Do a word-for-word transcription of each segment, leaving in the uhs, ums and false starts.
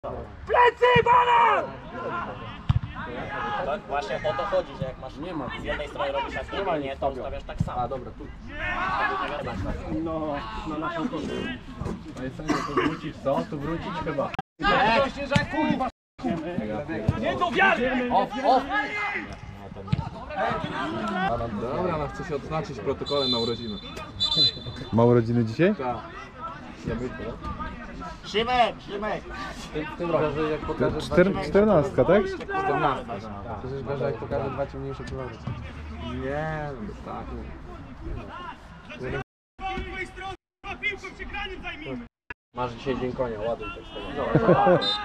Plecy, banan! Tak właśnie o to chodzi, że jak masz nie ma. Z jednej strony robisz jak nie ma, nie, to ustawiasz tak samo. A dobra, tu. No, No, na naszą koszulę. A jest to wrócić, co? Tu wrócić chyba. Nie, myślę, że kurwa nie do wiary! Off, off! Dobra, no chcę się odznaczyć protokolem na urodziny. Ma urodziny dzisiaj? Tak. Szymek, Szymek! W tym razie jak pokażę dwa Czter, czternastka, tak? czternastka. Przecież gorzej jak pokażę dwa ciemniejsze piwory. Nie, no bez tak. Masz dzisiaj dzień konia, ładuj tak z tego.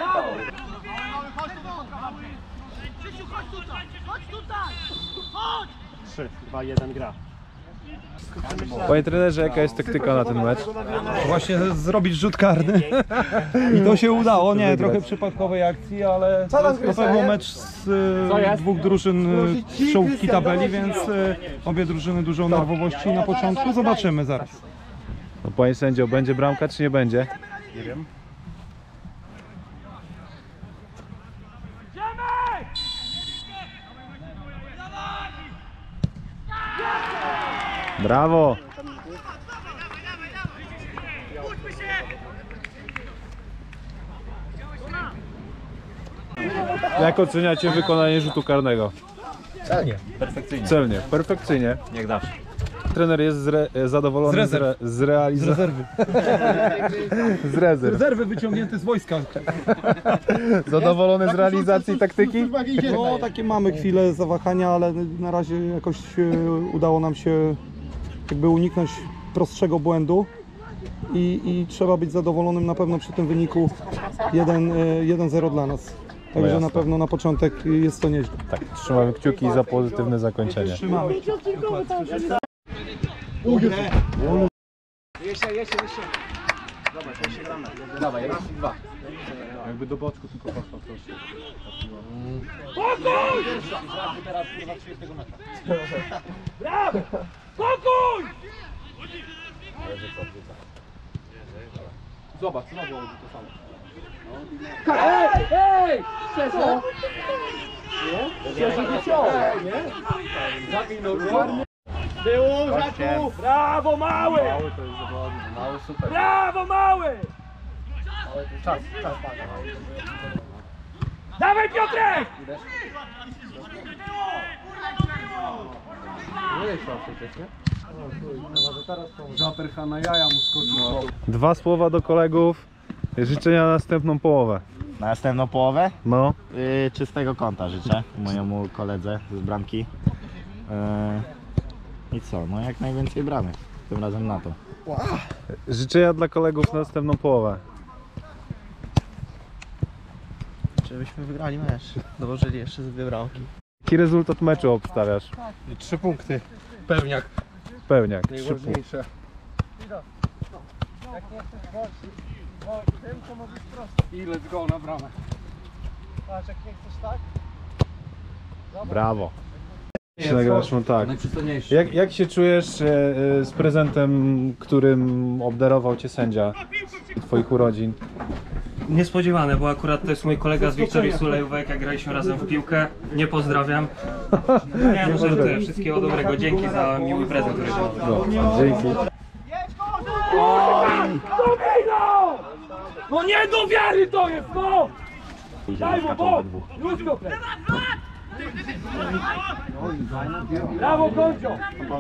trzy, dwa, jeden, gra. Panie trenerze, jaka jest taktyka na ten mecz? Właśnie zrobić rzut karny i to się udało, nie, trochę przypadkowej akcji, ale to jest na pewno mecz z y, dwóch drużyn y, z czołówki tabeli, więc y, obie drużyny dużo nerwowości na początku, zobaczymy zaraz. No, panie sędzio, będzie bramka czy nie będzie? Nie wiem. Brawo! Jak oceniacie wykonanie rzutu karnego? Celnie, perfekcyjnie. Celnie, perfekcyjnie. Jak zawsze. Trener jest zre, zadowolony Z rezerw. z, re, z Z realizacji. rezerwy. Z rezerw. Rezerwy wyciągnięte z wojska. Zadowolony z realizacji taktyki? No takie mamy chwile zawahania, ale na razie jakoś e, udało nam się jakby uniknąć prostszego błędu i, i trzeba być zadowolonym na pewno przy tym wyniku jeden zero dla nas. Także jasne. na pewno na początek jest to nieźle. Tak, trzymamy kciuki za pozytywne zakończenie. Trzymamy. Jeszcze, jeszcze, jeszcze. Zobacz, jeszcze gramy. Dawaj, raz i dwa. Jakby do boczku tylko poszło proszę. Spokój! Teraz kurwa trzydziestego metra. Brawo! Spokój! Zobacz, znowu robi to samo. Ej, ej! Szczerze? Nie? Szczerze nie ciął, nie? Zabij normalnie. Tyłu, Żaku! Brawo, mały! Mały to jest zawodnik, mały super. Brawo, mały! Czas, czas pana. Dawaj, Piotrek! Nie jest przecież, nie? Żapercha na jaja mu skoczył. Dwa słowa do kolegów. Życzenia na następną połowę. Na następną połowę No. yy, czystego kąta życzę mojemu koledze z bramki. Yy, I co, no jak najwięcej bramek, tym razem na to. Życzenia dla kolegów na następną połowę. Żebyśmy wygrali mecz, dołożyli jeszcze z dwie bramki. Jaki rezultat meczu obstawiasz? Trzy punkty. Pewniak. Pewniak. Trzy punkty. Najważniejsze. Jak nie chcesz walczyć tym, to możesz prosto. I let's go na bramę. Patrz, jak nie chcesz tak? Brawo. Się nagrasz, no tak. Najprzystojniejszy. Jak, jak się czujesz e, e, z prezentem, którym obdarował cię sędzia twoich urodzin? Niespodziewane, bo akurat to jest mój kolega z Wiktorii Sulejówek, jak graliśmy razem w piłkę. Nie pozdrawiam. Nie, no żartuję. Wszystkiego dobrego. Dzięki za miły prezent, który się No, dzięki. Domino! No nie do wiary to jest, no! Daj mu, bo! Już go plec! Brawo, Koncio!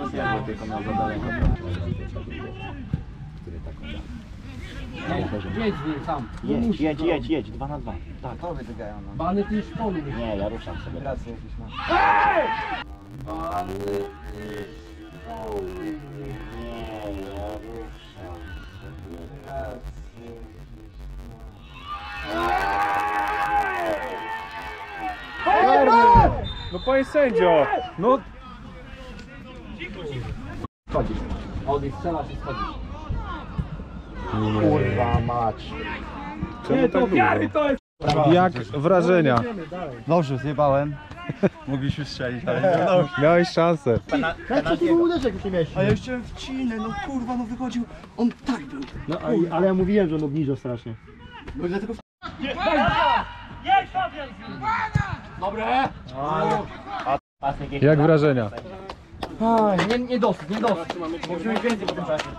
Jedź z nim sam. Jedź, jedź, jedź, jedź, dwa na dwa. Tak. Bany ty szponu. Nie, ja ruszam sobie. Ej! Bany ty szponu. Nie, ja ruszam sobie. No panie sędzio! No Schodzisz. Odej, strzelasz i schodzisz. Kurwa mać. Nie do wiary to jest! jak wrażenia? Dobrze, zjebałem. Mogliśmy strzelić, ale Miałeś szansę. A ja jeszcze wcinę, no kurwa, no wychodził, on tak był. No ale ja mówiłem, że on obniżał strasznie. No dlatego Dobre! Jak wrażenia? Nie, nie dosyć, nie dosyć. Musimy mieć więcej po tym czasie.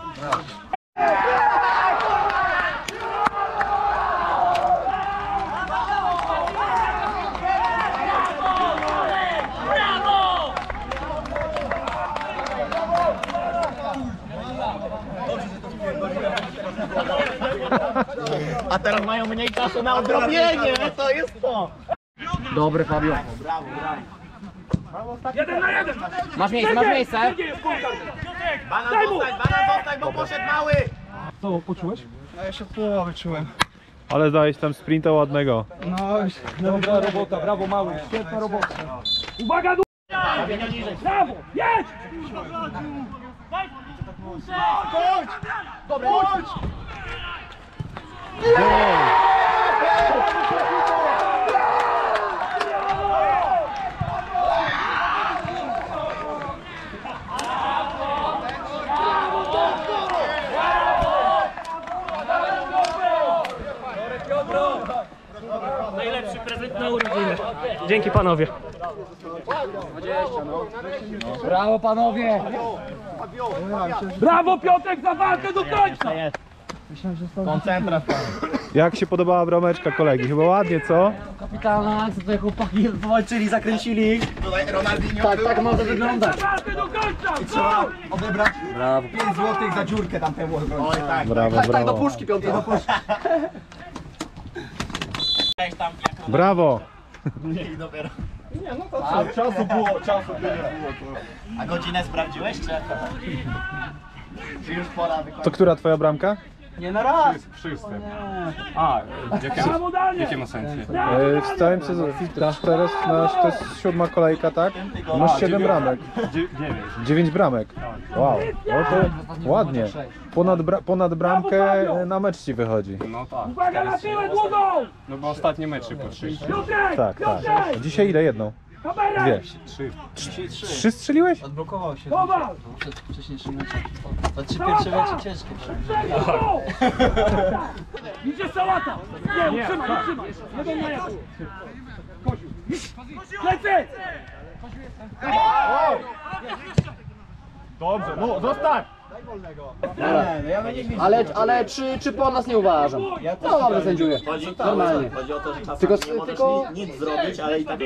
A teraz mają mniej czasu na odrobienie, to jest to! Dobry, Fabio. Jeden na jeden! Masz miejsce, masz miejsce! Banan zostań, banan zostań, bo poszedł mały! Co poczułeś? A ja się od połowy czułem. Ale dałeś tam sprinta ładnego. No, dobra robota, brawo mały, świetna robota. Uwaga, dół! Brawo! Jedź! Dobra, chodź! Najlepszy prezent na urodziny. Dzięki panowie. Brawo, panowie! Brawo, Piotrek, za walkę do końca! Koncentrat. Jak się podobała brameczka kolegi? Chyba ładnie, co? Kapitalna akcja, tutaj chłopaki powalczyli, zakręcili. Tutaj Ronaldinho Tak, tak może wyglądać. I trzeba odebrać pięć złotych za dziurkę tamtemu. Oj tak. Brawo, Tak, do brawo. puszki, Piotr, do puszki. Brawo! Dopiero. A czasu było, czasu tyle było. A godzinę sprawdziłeś, czy? Czy już pora wykończyć? To która twoja bramka? Nie na raz. Wszyscy. A, jakie, Brawo, Daniel! jakie ma sensy? E, w całym sezonie, teraz nasz, to jest siódma kolejka, tak? Masz siedem bramek. Dziewięć. dziewięć bramek. Wow, no to ładnie. Ponad, bra ponad bramkę na mecz ci wychodzi. No tak. Uwaga na tyłę, długą! No bo ostatnie mecze po trzy. Piotrek! Tak, tak. Piotrek! Dzisiaj ile jedną? Kamerę! Dwie. Trzy. Trzy strzeliłeś? Odblokował się Kowal! przed wcześniejszym meczem. To trzy pierwsze mecze ciężkie. Strzelił! Idzie sałata! Nie, nie, trzymaj, nie trzymaj! Jeden na jeden! Plecy! Dobrze, no zostań! Ale, ale czy, czy po nas nie uważam? No dobrze sędziuję. Chodzi, Normalnie. chodzi o to, że czasami Tylko- nie możesz tylko- nic, nic zrobić, ale i tak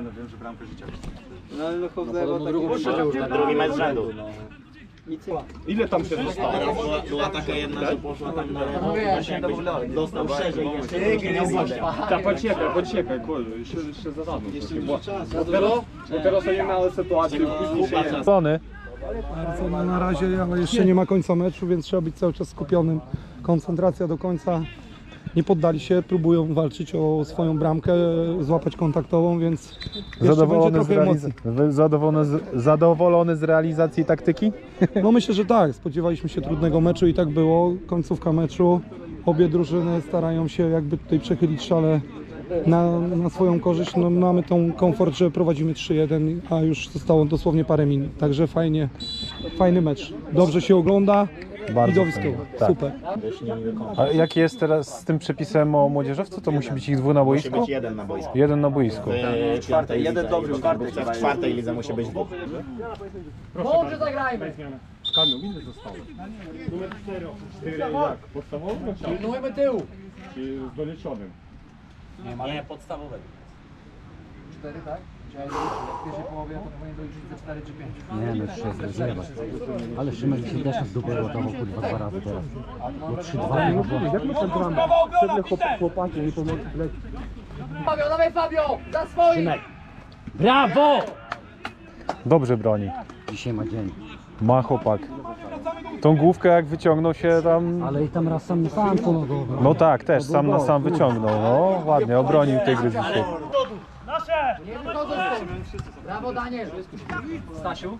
No ale chłop zero taki... drugi mecz z rzędu. Ile tam się zostało? Teraz była, była taka jedna, że poszła tam na dostał szerzej jeszcze. Nie uważaj. Ta poczekaj, poczekaj, kurde, jeszcze, jeszcze zaradno. Bo, bo teraz, bo teraz oni miały sytuację, później się Tony. Bardzo no, na razie, ale jeszcze nie ma końca meczu, więc trzeba być cały czas skupionym. Koncentracja do końca. Nie poddali się, próbują walczyć o swoją bramkę, złapać kontaktową, więc jeszcze Zadowolony będzie z, trochę realiz emocji. wy- zadowolony, z, zadowolony z realizacji taktyki? No myślę, że tak. Spodziewaliśmy się trudnego meczu i tak było. Końcówka meczu. Obie drużyny starają się jakby tutaj przechylić szale na, na swoją korzyść. No, mamy tą komfort, że prowadzimy trzy jeden, a już zostało dosłownie parę minut. Także fajnie, fajny mecz. Dobrze się ogląda. Bardzo Widowiskowo. fajnie, tak. Super. A jaki jest teraz z tym przepisem o młodzieżowcu? To musi być ich dwóch na Musi boisku? być jeden na boisku. Jeden na boisku. W czwartej jeden dobry, w czwartej lidze musi być dwóch. Dobrze zagrajmy! Kamiu, ile zostało? Numer cztery. Cztery jak? Podstawowy? Pilnujmy tyłu! Czy z doliczonym? Nie, podstawowe. Cztery, tak? W pierwszej połowie to powinien doliczyć ze cztery czy pięć. Nie, no jeszcze jest rezerwa. Ale Szymek się też z dupy uratował kurwa dwa razy teraz. No trzy dwa nie było. Jak my to gramy? Przedle chłop, chłopaki, nie pomocy leci. Fabio, dawaj Fabio! Za swoich! Brawo! Dobrze broni. Dzisiaj ma dzień. Ma chłopak. Tą główkę jak wyciągnął się tam... Ale i tam raz sam sam to nogą. No tak, też sam na sam wyciągnął. No ładnie, obronił tej gry dzisiaj. Nie wychodzą stąd! Brawo Daniel! Stasiu?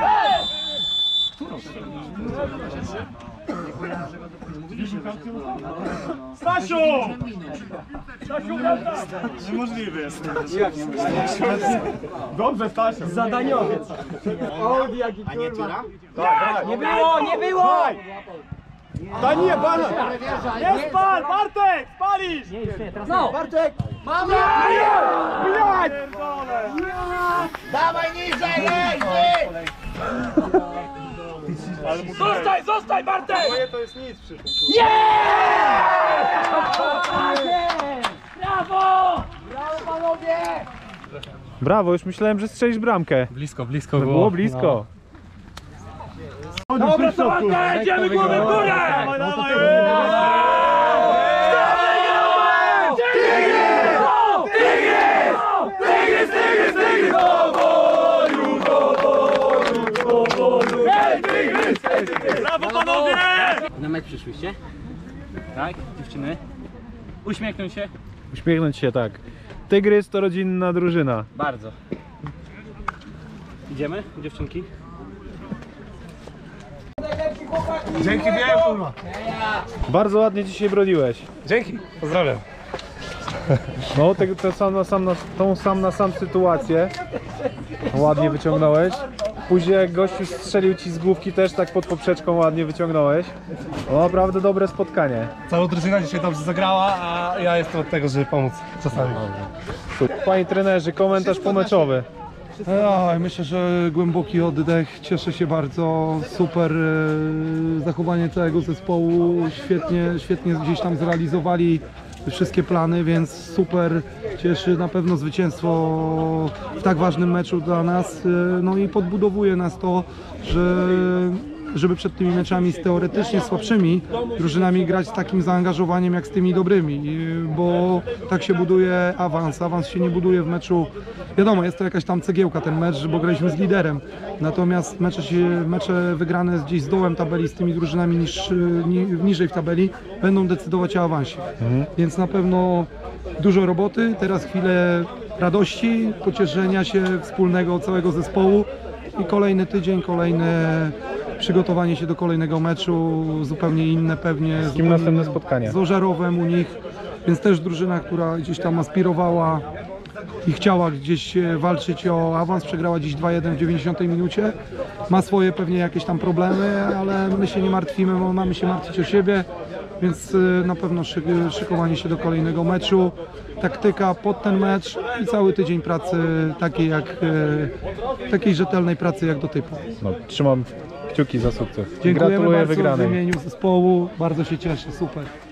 Stasiu! Stasiu, Niemożliwe jest. Dobrze, Stasiu. zadaniowiec! O, jaki A nie tura? Nie było, nie było! Daj nie, pana! Nie spal, Bartek! Spalisz! No! Bartek! Mamy! Blać! Dawaj niżej, lej! Zostań, zostań, Bartek! Moje to jest nic przy tym. Brawo! Brawo, panowie! Brawo, już myślałem, że strzelisz bramkę. Blisko, blisko To było blisko. Dobra, Bartek, jedziemy głowę w górę! Dawaj, dawaj! Tygrys, tygrys, tygrys! Do boju, do boju, do boju! Hej, tygrys, hej, tygrys! Brawo panowie! Na mecz przyszłyście? Tak, dziewczyny? Uśmiechnąć się? Uśmiechnąć się, tak. Tygrys to rodzinna drużyna. Bardzo. Idziemy, dziewczynki? Dzięki wielkie, kurwa. Bardzo ładnie dzisiaj broniłeś. Dzięki, pozdrawiam. No, te, te sam na sam na, tą sam na sam sytuację ładnie wyciągnąłeś. Później jak gościu strzelił ci z główki, też tak pod poprzeczką ładnie wyciągnąłeś. No, naprawdę dobre spotkanie. Cała drużyna dzisiaj dobrze zagrała, a ja jestem od tego, żeby pomóc czasami. Panie trenerze, komentarz pomeczowy. Oj, myślę, że głęboki oddech, cieszę się bardzo, super e, zachowanie całego zespołu, świetnie, świetnie gdzieś tam zrealizowali wszystkie plany, więc super, cieszy na pewno zwycięstwo w tak ważnym meczu dla nas, e, no i podbudowuje nas to, że żeby przed tymi meczami z teoretycznie słabszymi drużynami grać z takim zaangażowaniem jak z tymi dobrymi, bo tak się buduje awans. Awans się nie buduje w meczu, wiadomo, jest to jakaś tam cegiełka ten mecz, bo graliśmy z liderem, natomiast mecze, się, mecze wygrane gdzieś z dołem tabeli z tymi drużynami niż, ni, niżej w tabeli będą decydować o awansie, mhm. Więc na pewno dużo roboty, teraz chwilę radości, pocieszenia się wspólnego całego zespołu i kolejny tydzień, kolejne przygotowanie się do kolejnego meczu, zupełnie inne pewnie. Z kim następne spotkanie? Z Ożarowem u nich, więc też drużyna, która gdzieś tam aspirowała i chciała gdzieś walczyć o awans, przegrała dziś dwa jeden w dziewięćdziesiątej minucie. Ma swoje pewnie jakieś tam problemy, ale my się nie martwimy, bo mamy się martwić o siebie, więc na pewno szykowanie się do kolejnego meczu, taktyka pod ten mecz i cały tydzień pracy takiej jak takiej rzetelnej pracy jak do tej pory. No, trzymam kciuki za sukces. Dziękujemy Gratuluję bardzo wygranej. w imieniu zespołu, bardzo się cieszę, super.